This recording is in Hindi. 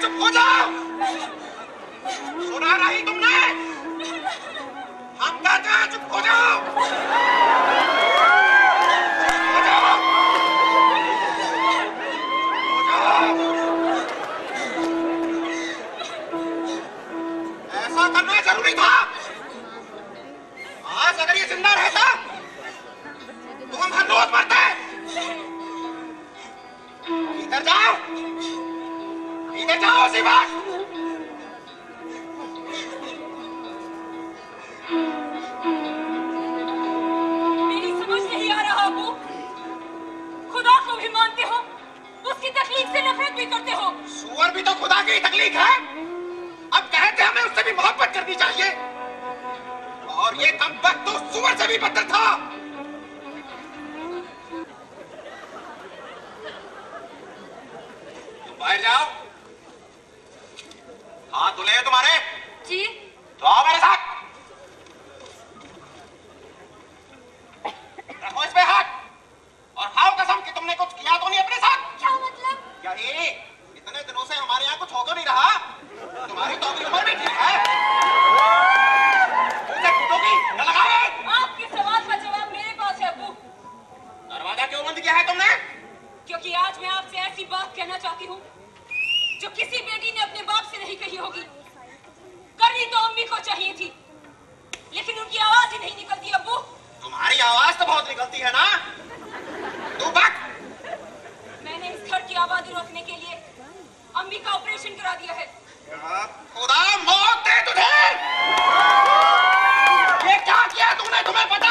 चुप हो जाओ। सुना नहीं तुमने? हम कहते हैं चुप हो जाओ। हो जाओ। हो जाओ। ऐसा करना जरूरी था। आज अगर ये जिंदा रहता तो हम हर रोज मरते। इधर जाओ, इधर जाओ उसी बात। मेरी समझ नहीं आ रहा अबू, खुदा को भी मानते हो, उसकी तकलीफ से नफरत भी करते हो। सुअर भी तो खुदा की तकलीफ है। अब कहते हमें उससे भी मोहब्बत करनी चाहिए, और ये कमबख्त तो सुअर से भी बदतर था। बाहर जाओ। हाथ धुले हैं तुम्हारे? जी। तो आओ मेरे साथ। रखो इस पे हाथ और खाओ कसम कि तुमने कुछ किया तो नहीं अपने साथ। क्या मतलब? यही, इतने दिनों से हमारे यहाँ कुछ हो तो नहीं रहा। तुम्हारी तो अभी उम्र भी ठीक है। मुझसे कूदोगी न लगाओ। आपके सवाल का जवाब मेरे पास है अबू। दरवाजा क्यों बंद किया है तुमने? क्योंकि आज मैं आपसे ऐसी बात कहना चाहती हूँ जो किसी बेटी ने अपने बाप से नहीं कही होगी। करनी तो अम्मी को चाहिए थी, लेकिन उनकी आवाज ही नहीं निकलती अब्बू। तुम्हारी आवाज तो बहुत निकलती है ना। तू बक। मैंने इस घर की आबादी रोकने के लिए अम्मी का ऑपरेशन करा दिया है। खुदा मौत दे तुझे। ये क्या किया तूने, तुम्हें पता